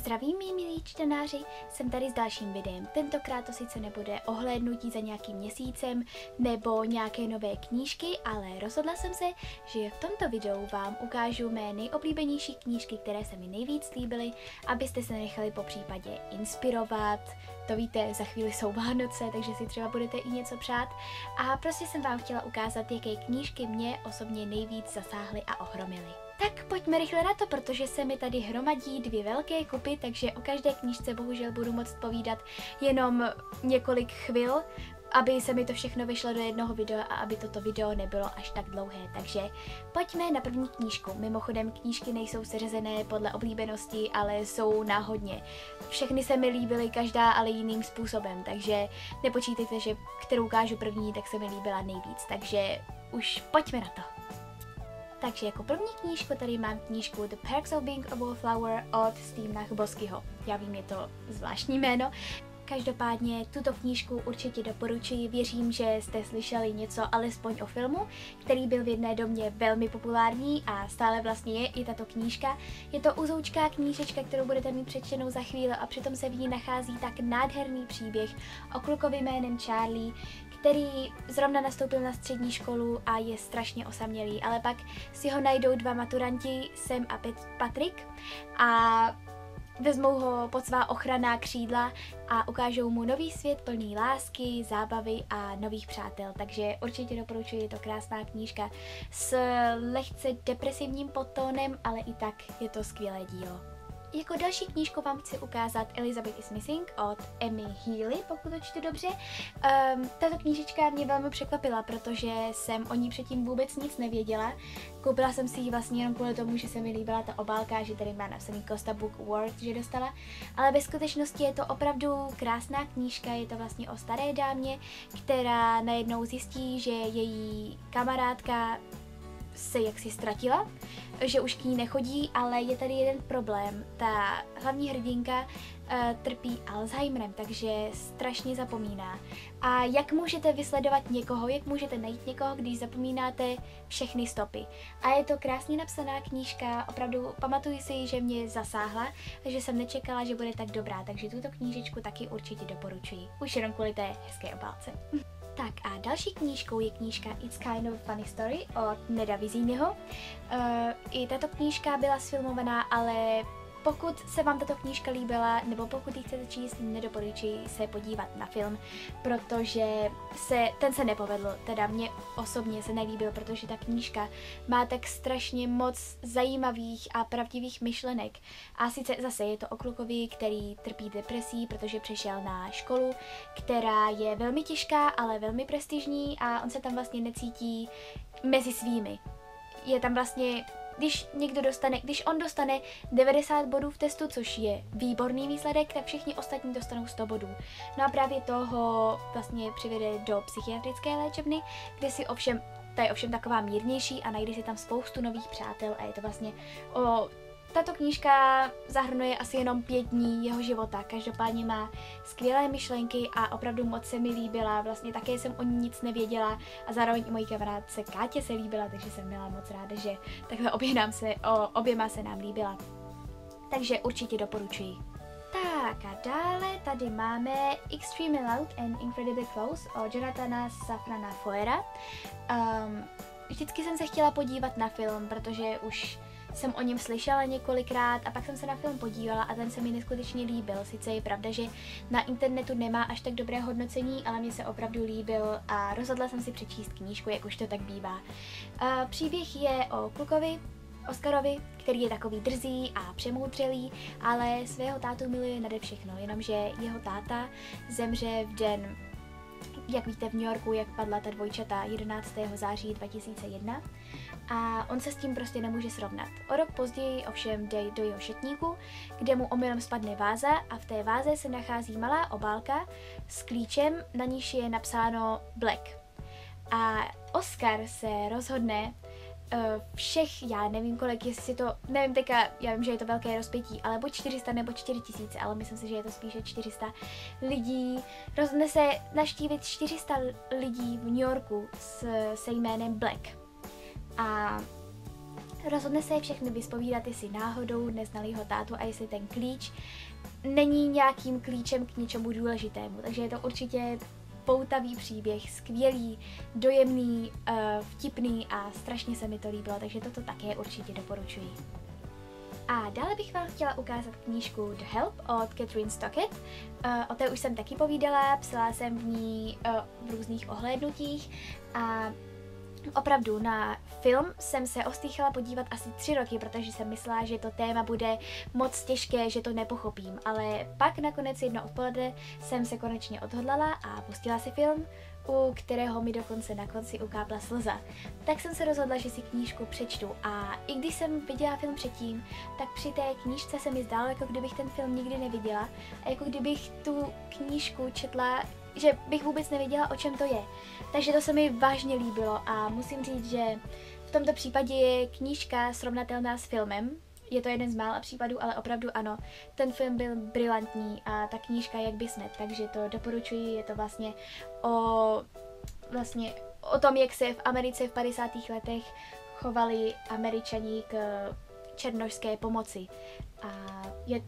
Zdravím, mý milí čtenáři, jsem tady s dalším videem. Tentokrát to sice nebude ohlédnutí za nějakým měsícem nebo nějaké nové knížky, ale rozhodla jsem se, že v tomto videu vám ukážu mé nejoblíbenější knížky, které se mi nejvíc líbily, abyste se nechali po případě inspirovat. To víte, za chvíli jsou Vánoce, takže si třeba budete i něco přát. A prostě jsem vám chtěla ukázat, jaké knížky mě osobně nejvíc zasáhly a ohromily. Tak pojďme rychle na to, protože se mi tady hromadí dvě velké kupy, takže o každé knížce bohužel budu moct povídat jenom několik chvil, aby se mi to všechno vyšlo do jednoho videa a aby toto video nebylo až tak dlouhé. Takže pojďme na první knížku. Mimochodem knížky nejsou seřazené podle oblíbenosti, ale jsou náhodně. Všechny se mi líbily, každá ale jiným způsobem, takže nepočítejte, že kterou ukážu první, tak se mi líbila nejvíc. Takže už pojďme na to. Takže jako první knížku tady mám knížku The Perks of Being a Wallflower od Stevena Chboskyho. Já vím, je to zvláštní jméno. Každopádně tuto knížku určitě doporučuji, věřím, že jste slyšeli něco alespoň o filmu, který byl v jedné době velmi populární a stále vlastně je i tato knížka. Je to uzoučká knížečka, kterou budete mít přečtenou za chvíli a přitom se v ní nachází tak nádherný příběh o klukovi jménem Charlie, který zrovna nastoupil na střední školu a je strašně osamělý, ale pak si ho najdou dva maturanti, Sam a Patrick, a vezmou ho pod svá ochranná křídla a ukážou mu nový svět plný lásky, zábavy a nových přátel. Takže určitě doporučuji, je to krásná knížka s lehce depresivním podtónem, ale i tak je to skvělé dílo. Jako další knížku vám chci ukázat Elizabeth is Missing od Emmy Healy, pokud to čtu dobře. Tato knížečka mě velmi překvapila, protože jsem o ní předtím vůbec nic nevěděla. Koupila jsem si ji vlastně jenom kvůli tomu, že se mi líbila ta obálka, že tady má napsaný Costa Book Award, že dostala. Ale ve skutečnosti je to opravdu krásná knížka, je to vlastně o staré dámě, která najednou zjistí, že její kamarádka se jaksi ztratila, že už k ní nechodí, ale je tady jeden problém. Ta hlavní hrdinka trpí Alzheimerem, takže strašně zapomíná. A jak můžete vysledovat někoho, jak můžete najít někoho, když zapomínáte všechny stopy. A je to krásně napsaná knížka, opravdu pamatuju si, že mě zasáhla a že jsem nečekala, že bude tak dobrá, takže tuto knížečku taky určitě doporučuji. Už jenom kvůli té hezké obálce. Tak a další knížkou je knížka It's Kind of a Funny Story od Neda Viziniho. I tato knížka byla sfilmovaná, ale pokud se vám tato knížka líbila, nebo pokud ji chcete číst, nedoporučuji se podívat na film, protože ten se nepovedl, teda mě osobně se nelíbil, protože ta knížka má tak strašně moc zajímavých a pravdivých myšlenek. A sice zase je to o klukovi, který trpí depresí, protože přešel na školu, která je velmi těžká, ale velmi prestižní a on se tam vlastně necítí mezi svými. Je tam vlastně když on dostane 90 bodů v testu, což je výborný výsledek, tak všichni ostatní dostanou 100 bodů. No a právě toho vlastně přivede do psychiatrické léčebny, kde si ta je ovšem taková mírnější a najde si tam spoustu nových přátel a je to vlastně tato knížka zahrnuje asi jenom 5 dní jeho života, každopádně má skvělé myšlenky a opravdu moc se mi líbila, vlastně také jsem o ní nic nevěděla a zároveň i mojí kamarádce Kátě se líbila, takže jsem byla moc ráda, že takhle oběma se nám líbila. Takže určitě doporučuji. Tak a dále tady máme Extremely Loud and Incredibly Close od Jonathana Safrana Foera. Vždycky jsem se chtěla podívat na film, protože už jsem o něm slyšela několikrát a pak jsem se na film podívala a ten se mi neskutečně líbil. Sice je pravda, že na internetu nemá až tak dobré hodnocení, ale mně se opravdu líbil a rozhodla jsem si přečíst knížku, jak už to tak bývá. Příběh je o klukovi, Oscarovi, který je takový drzý a přemoudřelý, ale svého tátu miluje nade všechno, jenomže jeho táta zemře v den, jak víte, v New Yorku, jak padla ta dvojčata 11. září 2001 a on se s tím prostě nemůže srovnat. O rok později ovšem jde do jeho šatníku, kde mu omylem spadne váza a v té váze se nachází malá obálka s klíčem, na níž je napsáno Black. A Oscar se rozhodne já nevím kolik, jestli to, nevím teďka, já vím, že je to velké rozpětí, ale buď 400 nebo 4000, ale myslím si, že je to spíše 400 lidí. Rozhodne se navštívit 400 lidí v New Yorku se jménem Black. A Rozhodne se je všechny vyspovídat, jestli náhodou neznali jeho tátu a jestli ten klíč není nějakým klíčem k něčemu důležitému. Takže je to určitě poutavý příběh, skvělý, dojemný, vtipný a strašně se mi to líbilo, takže toto také určitě doporučuji. A dále bych vám chtěla ukázat knížku The Help od Catherine Stockett. O té už jsem taky povídala, psala jsem v ní v různých ohlédnutích a opravdu na film jsem se ostýchala podívat asi 3 roky, protože jsem myslela, že to téma bude moc těžké, že to nepochopím, ale pak nakonec jedno odpoledne jsem se konečně odhodlala a pustila si film, u kterého mi dokonce na konci ukápla slza. Tak jsem se rozhodla, že si knížku přečtu a i když jsem viděla film předtím, tak při té knížce se mi zdálo, jako kdybych ten film nikdy neviděla a jako kdybych tu knížku četla, že bych vůbec nevěděla, o čem to je. Takže to se mi vážně líbilo a musím říct, že v tomto případě je knížka srovnatelná s filmem. Je to jeden z mála případů, ale opravdu ano. Ten film byl brilantní a ta knížka jak by smet, takže to doporučuji. Je to vlastně o tom, jak se v Americe v 50. letech chovali Američani k černošské pomoci. A je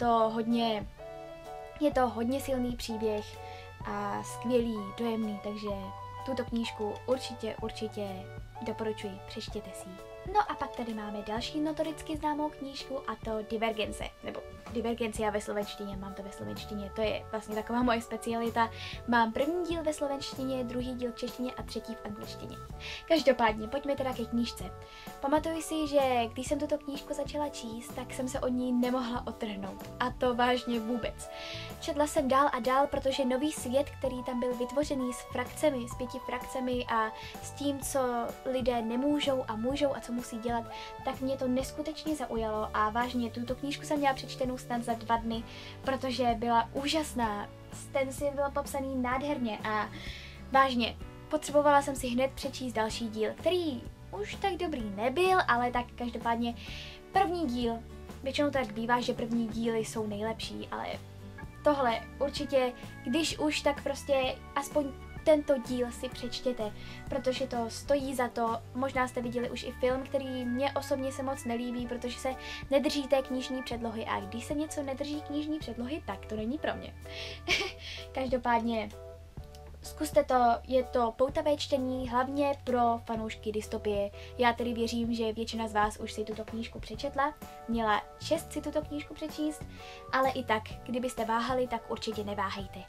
to hodně silný příběh a skvělý, dojemný, takže tuto knížku určitě doporučuji, přečtěte si ji. No a pak tady máme další notoricky známou knížku a to Divergence, nebo Divergencia ve slovenštině, mám to ve slovenštině, to je vlastně taková moje specialita. Mám první díl ve slovenštině, druhý díl v češtině a třetí v angličtině. Každopádně, pojďme teda ke knížce. Pamatuju si, že když jsem tuto knížku začala číst, tak jsem se od ní nemohla odtrhnout. A to vážně vůbec. Četla jsem dál a dál, protože nový svět, který tam byl vytvořený s 5 frakcemi a s tím, co lidé nemůžou a můžou a co musí dělat, tak mě to neskutečně zaujalo a vážně tuto knížku jsem měla přečtenou snad za 2 dny, protože byla úžasná. Ten svět byl popsaný nádherně a vážně, potřebovala jsem si hned přečíst další díl, který už tak dobrý nebyl, ale tak každopádně první díl, většinou tak bývá, že první díly jsou nejlepší, ale tohle určitě, když už, tak prostě aspoň tento díl si přečtěte, protože to stojí za to. Možná jste viděli už i film, který mě osobně se moc nelíbí, protože se nedrží té knižní předlohy a když se něco nedrží knižní předlohy, tak to není pro mě. Každopádně zkuste to, je to poutavé čtení, hlavně pro fanoušky dystopie. Já tedy věřím, že většina z vás už si tuto knížku přečetla, měla čest si tuto knížku přečíst, ale i tak, kdybyste váhali, tak určitě neváhejte.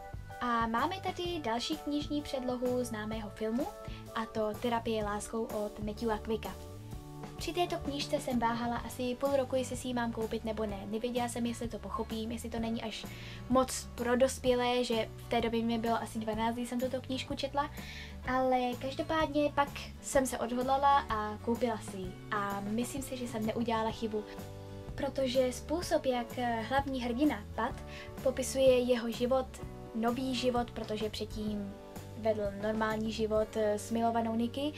A máme tady další knižní předlohu známého filmu, a to Terapie láskou od Matthewa Quicka. Při této knížce jsem váhala asi půl roku, jestli si ji mám koupit nebo ne. Nevěděla jsem, jestli to pochopím, jestli to není až moc pro dospělé, že v té době mi bylo asi 12, když jsem tuto knížku četla, ale každopádně pak jsem se odhodlala a koupila si ji. A myslím si, že jsem neudělala chybu, protože způsob, jak hlavní hrdina Pat popisuje jeho život, nový život, protože předtím vedl normální život s milovanou Nikki,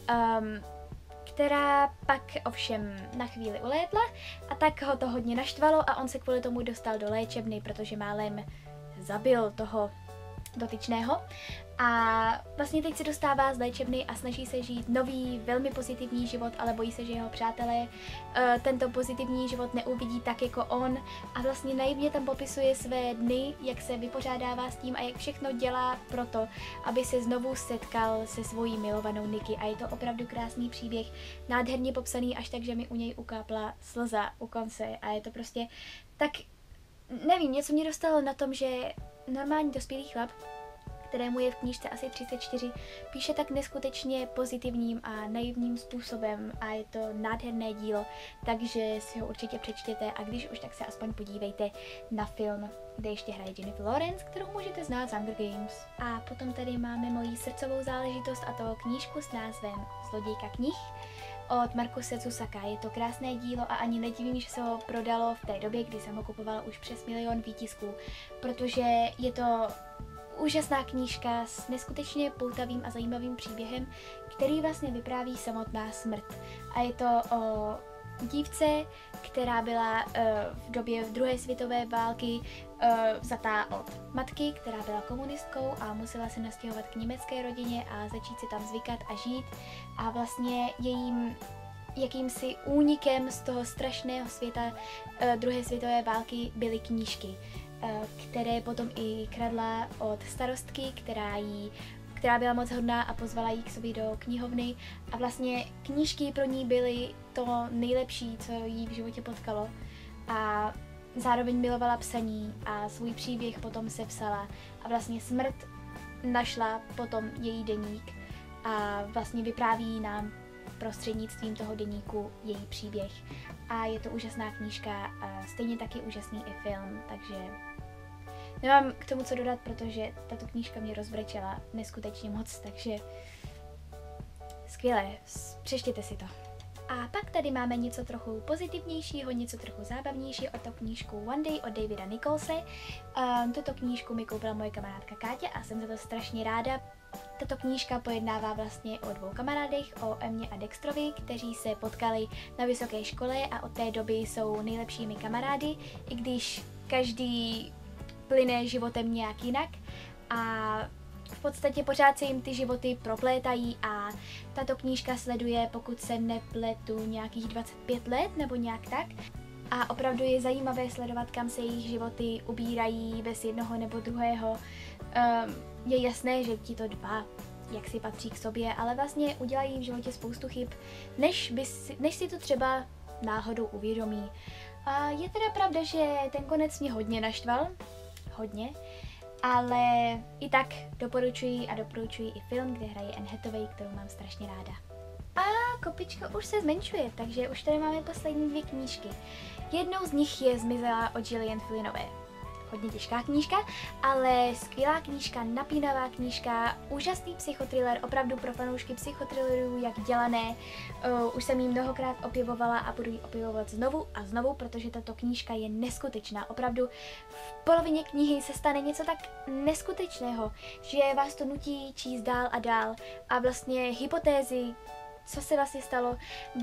která pak ovšem na chvíli ulétla a tak ho to hodně naštvalo a on se kvůli tomu dostal do léčebny, protože málem zabil toho dotyčného. A vlastně teď se dostává z léčebny a snaží se žít nový, velmi pozitivní život, ale bojí se, že jeho přátelé tento pozitivní život neuvidí tak jako on. A vlastně naivně tam popisuje své dny, jak se vypořádává s tím a jak všechno dělá proto, aby se znovu setkal se svojí milovanou Nikki. A je to opravdu krásný příběh, nádherně popsaný, až tak, že mi u něj ukápla slza u konce. A je to prostě tak, nevím, něco mě dostalo na tom, že normální dospělý chlap, kterému je v knížce asi 34, píše tak neskutečně pozitivním a naivním způsobem a je to nádherné dílo, takže si ho určitě přečtěte a když už, tak se aspoň podívejte na film, kde ještě hraje Jennifer Lawrence, kterou můžete znát z Hunger Games. A potom tady máme moji srdcovou záležitost a to knížku s názvem Zlodějka knih od Marcuse Zusaka. Je to krásné dílo a ani nedivím, že se ho prodalo v té době, kdy jsem ho kupovala už přes 1 000 000 výtisků, protože je to úžasná knížka s neskutečně poutavým a zajímavým příběhem, který vlastně vypráví samotná smrt. A je to o dívce, která byla v době 2. světové války vzatá od matky, která byla komunistkou a musela se nastěhovat k německé rodině a začít si tam zvykat a žít. A vlastně jejím jakýmsi únikem z toho strašného světa druhé světové války byly knížky, které potom i kradla od starostky, která byla moc hodná a pozvala ji k sobě do knihovny a vlastně knížky pro ní byly to nejlepší, co jí v životě potkalo a zároveň milovala psaní a svůj příběh potom sepsala a vlastně smrt našla potom její deník a vlastně vypráví nám prostřednictvím toho deníku její příběh a je to úžasná knížka a stejně taky úžasný i film, takže nemám k tomu co dodat, protože tato knížka mě rozbrečela neskutečně moc, takže skvělé, přečtěte si to. A pak tady máme něco trochu pozitivnějšího, něco trochu zábavnějšího o to knížku One Day od Davida Nicholse. Tuto knížku mi koupila moje kamarádka Káťa a jsem za to strašně ráda. Tato knížka pojednává vlastně o dvou kamarádech, o Emmě a Dextrovi, kteří se potkali na vysoké škole a od té doby jsou nejlepšími kamarády, i když každý plyne životem nějak jinak a v podstatě pořád se jim ty životy proplétají a tato knížka sleduje, pokud se nepletu, nějakých 25 let nebo nějak tak. A opravdu je zajímavé sledovat, kam se jejich životy ubírají bez jednoho nebo druhého. Je jasné, že tito dva jak si patří k sobě, ale vlastně udělají v životě spoustu chyb, než si to třeba náhodou uvědomí. A je teda pravda, že ten konec mě hodně naštval, hodně, ale i tak doporučuji i film, kde hraje Anne Hathaway, kterou mám strašně ráda. A kopička už se zmenšuje, takže už tady máme poslední dvě knížky. Jednou z nich je Zmizela od Gillian Flynnové. Hodně těžká knížka, ale skvělá knížka, napínavá knížka, úžasný psychotriller, opravdu pro fanoušky psychothrillerů, jak dělané. Už jsem ji mnohokrát opěvovala a budu ji opěvovat znovu a znovu, protože tato knížka je neskutečná. Opravdu v polovině knihy se stane něco tak neskutečného, že vás to nutí číst dál a dál a vlastně hypotézy, co se vlastně stalo,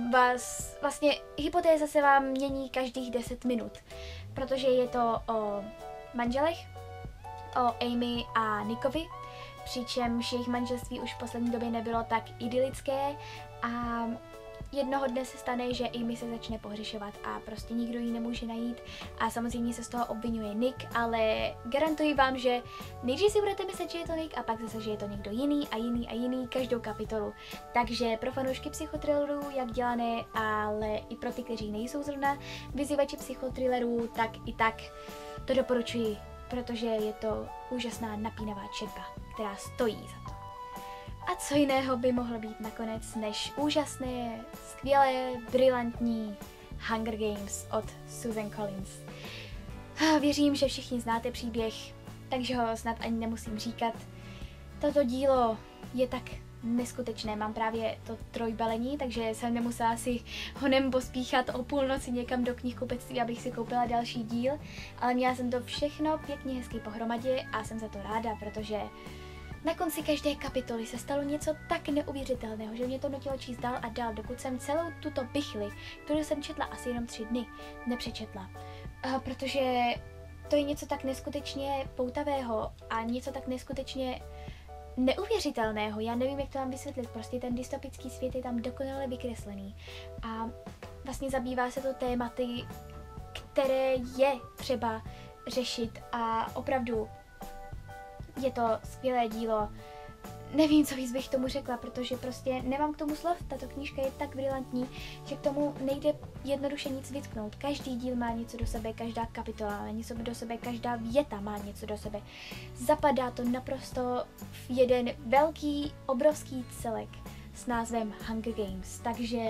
hypotéza se vám mění každých 10 minut, protože je to o manželech, o Amy a Nickovi, přičemž jejich manželství už v poslední době nebylo tak idylické a jednoho dne se stane, že Amy se začne pohřešovat a prostě nikdo ji nemůže najít a samozřejmě se z toho obvinuje Nick, ale garantuji vám, že nejdřív si budete myslet, že je to Nick a pak zase, že je to někdo jiný a jiný a jiný každou kapitolu. Takže pro fanoušky psychothrillerů, jak dělané, ale i pro ty, kteří nejsou zrovna vyzývači psychothrillerů, tak i tak to doporučuji, protože je to úžasná napínavá četba, která stojí za to. A co jiného by mohlo být nakonec než úžasné, skvělé, brilantní Hunger Games od Susan Collins. Věřím, že všichni znáte příběh, takže ho snad ani nemusím říkat. Toto dílo je tak neskutečné, mám právě to trojbalení, takže jsem nemusela si honem pospíchat o půlnoci někam do knihkupectví, abych si koupila další díl, ale měla jsem to všechno pěkně hezky pohromadě a jsem za to ráda, protože na konci každé kapitoly se stalo něco tak neuvěřitelného, že mě to nutilo číst dál a dál, dokud jsem celou tuto bichli, kterou jsem četla asi jenom 3 dny, nepřečetla. Protože to je něco tak neskutečně poutavého a něco tak neskutečně neuvěřitelného. Já nevím, jak to mám vysvětlit, prostě ten dystopický svět je tam dokonale vykreslený. A vlastně zabývá se to tématy, které je třeba řešit a opravdu je to skvělé dílo. Nevím, co víc bych tomu řekla, protože prostě nemám k tomu slov. Tato knížka je tak brilantní, že k tomu nejde jednoduše nic vytknout. Každý díl má něco do sebe, každá kapitola má něco do sebe, každá věta má něco do sebe. Zapadá to naprosto v jeden velký, obrovský celek s názvem Hunger Games. Takže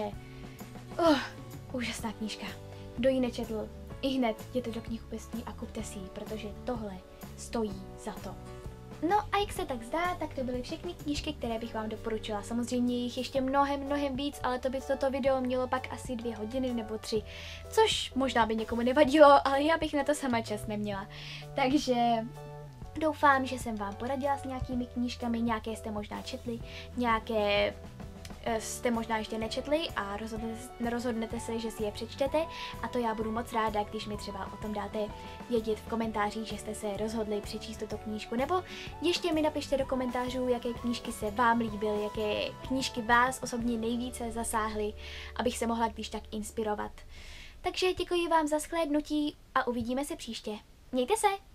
úžasná knížka. Kdo ji nečetl, ihned jděte do knihkupectví a kupte si ji, protože tohle stojí za to. No a jak se tak zdá, tak to byly všechny knížky, které bych vám doporučila. Samozřejmě jich ještě mnohem víc, ale to by toto video mělo pak asi 2 hodiny nebo 3, což možná by někomu nevadilo, ale já bych na to sama čas neměla. Takže doufám, že jsem vám poradila s nějakými knížkami, nějaké jste možná četli, nějaké jste možná ještě nečetli a rozhodnete se, že si je přečtete, a to já budu moc ráda, když mi třeba o tom dáte vědět v komentářích, že jste se rozhodli přečíst tuto knížku, nebo ještě mi napište do komentářů, jaké knížky se vám líbily, jaké knížky vás osobně nejvíce zasáhly, abych se mohla když tak inspirovat. Takže děkuji vám za shlédnutí a uvidíme se příště. Mějte se!